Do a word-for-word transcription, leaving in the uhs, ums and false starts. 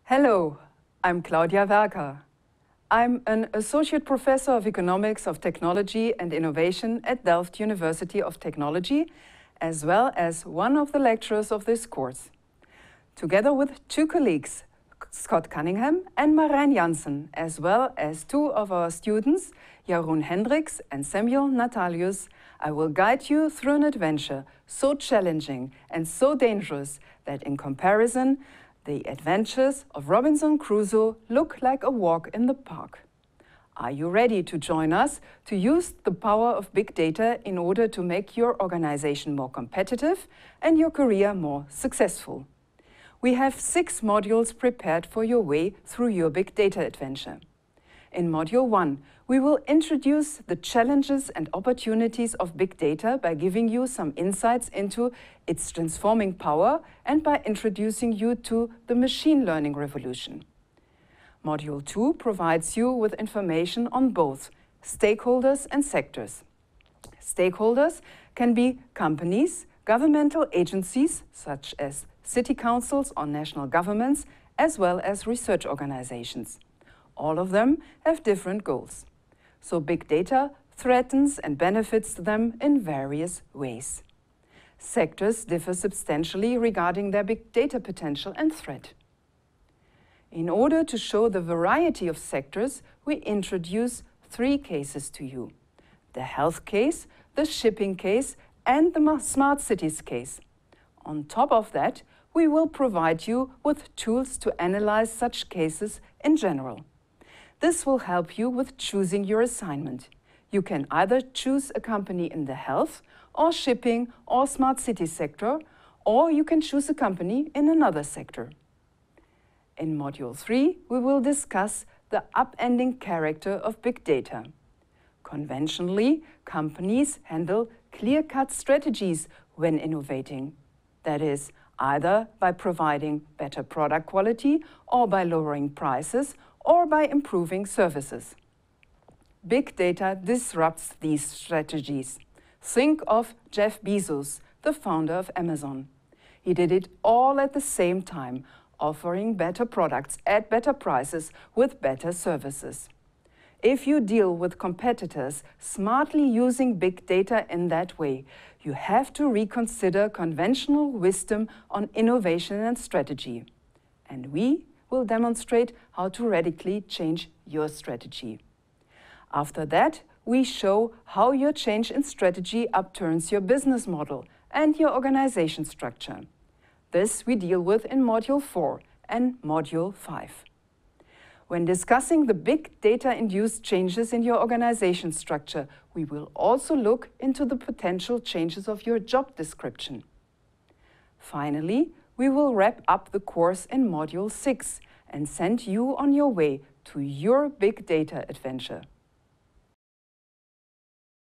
Hello, I'm Claudia Werker. I'm an Associate Professor of Economics of Technology and Innovation at Delft University of Technology, as well as one of the lecturers of this course. Together with two colleagues, Scott Cunningham and Marijn Jansen, as well as two of our students, Jeroen Hendricks and Samuel Natalius, I will guide you through an adventure so challenging and so dangerous that in comparison, the adventures of Robinson Crusoe look like a walk in the park. Are you ready to join us to use the power of big data in order to make your organization more competitive and your career more successful? We have six modules prepared for your way through your big data adventure. In Module one, we will introduce the challenges and opportunities of big data by giving you some insights into its transforming power and by introducing you to the machine learning revolution. Module two provides you with information on both stakeholders and sectors. Stakeholders can be companies, governmental agencies such as city councils or national governments, as well as research organizations. All of them have different goals. So big data threatens and benefits them in various ways. Sectors differ substantially regarding their big data potential and threat. In order to show the variety of sectors, we introduce three cases to you: the health case, the shipping case, and the smart cities case. On top of that, we will provide you with tools to analyze such cases in general. This will help you with choosing your assignment. You can either choose a company in the health or shipping or smart city sector, or you can choose a company in another sector. In Module three, we will discuss the upending character of big data. Conventionally, companies handle clear-cut strategies when innovating. That is, either by providing better product quality or by lowering prices or by improving services. Big data disrupts these strategies. Think of Jeff Bezos, the founder of Amazon. He did it all at the same time, offering better products at better prices with better services. If you deal with competitors smartly using big data in that way, you have to reconsider conventional wisdom on innovation and strategy. And we will demonstrate how to radically change your strategy. After that, we show how your change in strategy upturns your business model and your organization structure. This we deal with in Module four and Module five. When discussing the big data-induced changes in your organization structure, we will also look into the potential changes of your job description. Finally, we will wrap up the course in Module six and send you on your way to your big data adventure.